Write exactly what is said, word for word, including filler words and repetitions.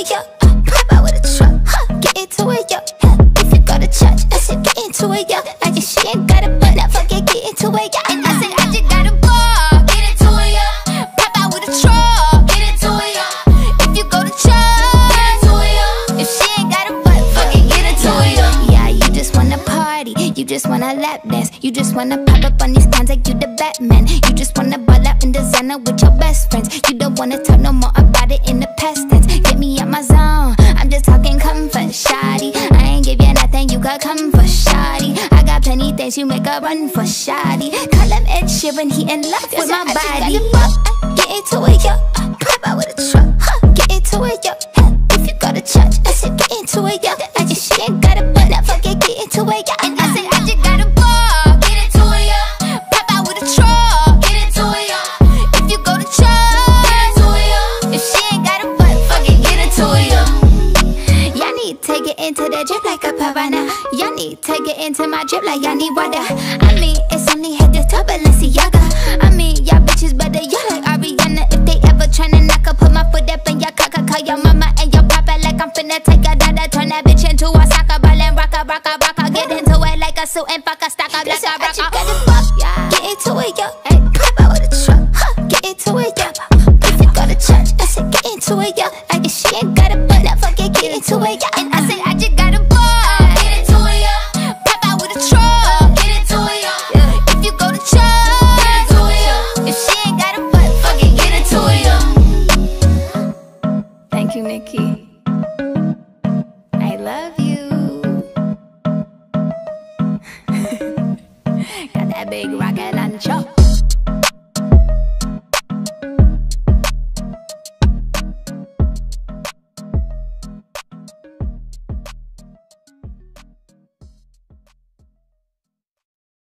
it, yeah. Uh, pop out with a truck, huh? Get into it, yeah. Huh. If you go to church, I said get into it, yeah. I just she ain't got a butt, now fuck it, get into it, yeah. And I said I just got a ball, get into it, yeah. Pop out with a truck, get into it, yeah. If you go to church, get into it, yeah. If she ain't got a butt, fuck it, get into it, yeah. Yeah, you just wanna party, you just wanna lap dance, you just wanna pop up on these cons like you the Batman. You just wanna ball out in designer with your best friends. You don't wanna talk no more about it in the past tense. Get me out my zone, I'm just talking comfort, shawty. I ain't give you nothing, you could come for shawty. I got plenty things you make a run for shawty. Call him Ed Sheeran, he in love with my body. Get into it, yo, pop out with a truck, huh? Get into it, yo. If you go to church, I said get into it, yo. I just she ain't got a butt, now fuck it, get into it, yo. And I said I just got a ball, get into it, yo. Pop out with a truck, get into it, yo. If you go to church, get into it, yo. If she ain't got a butt, fuck it, get into it, yo. Y'all need to get into the drip like a piranha. Y'all need to get into my drip like y'all need water. I mean, it's only head to toe, Balenciaga. I mean, y'all bitches better, y'all like Ariana. If they ever tryna knock up, put my foot up in your cocker. Call your mama and your papa like I'm finna take a dada. Turn that bitch into a soccer ball and rock a, rock a, rock a. Get into it like a suit and fuck a stock up like a rocker. Get into it, yo. Hey, pop out with a truck, huh? Get into it, yo. If you go to church, I said get into it, yo. I guess she ain't got a butt, now fuck it, get into it, yo. And I said I just got a ball, get into it, yo. Pop out with a truck, get into it, yo. If you go to church, get into it, yo. If she ain't got a butt, fuck it, get into it, yo. Thank you, Nikki. I love you. Got that big rocket launcher.